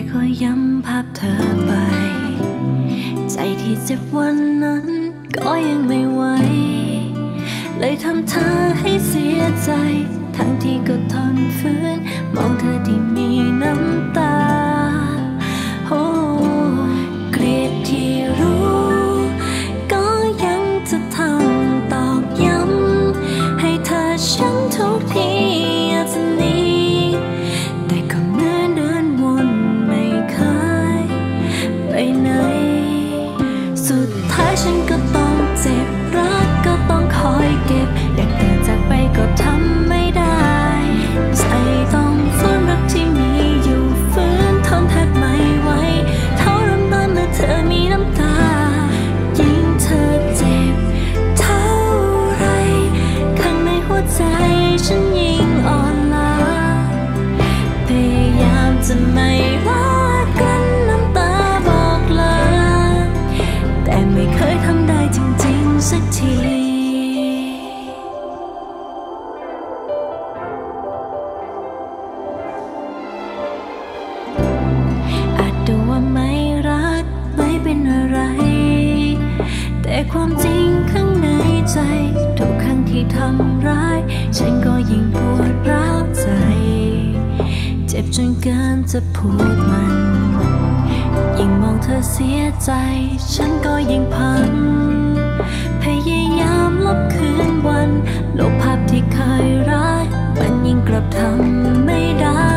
คอยย้ำภาพเธอไปใจที่เจ็บวันนั้นก็ยังไม่ไหวเลยทำเธอให้เสียใจทั้งที่ก็ทนฝืนมองเธอที่มีน้ำตาโอ้เกลียดที่รู้ก็ยังจะทำตอกย้ำให้เธอช้ำทุกทีอยากจะหนีแต่ก็เหมือนเดินวนไม่เคยไปไหนสุดท้ายฉันก็ต้องเจ็บรักก็ต้องคอยเก็บอยากเดินจากไปก็ทำไม่ได้ใจต้องฝืนรักที่มีอยู่ฝืนทนแทบไม่ไหวทรมานเมื่อเธอมีน้ำตายิ่งเธอเจ็บเท่าไรข้างในหัวใจฉันยิ่งอ่อนล้าพยายามจะไม่รักกันน้ำตาบอกลาแต่ไม่เคยทำได้จริงๆสักทีอาจดูว่าไม่รักไม่เป็นอะไรแต่ความจริงข้างในใจทุกครั้งที่ทำร้ายฉันก็ยิ่งปวดร้าวใจเจ็บจนเกินจะพูดมันยิ่งมองเธอเสียใจฉันก็ยิ่งพังพยายามลบคืนวันลบภาพที่เคยรักมันยิ่งกลับทำไม่ได้